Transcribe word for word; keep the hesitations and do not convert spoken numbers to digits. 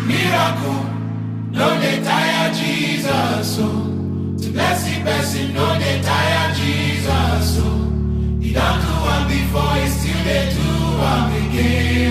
Miracle, no dey tire Jesus, so to bless the person, no dey tire Jesus, so he don't do one before, he still dey do one again.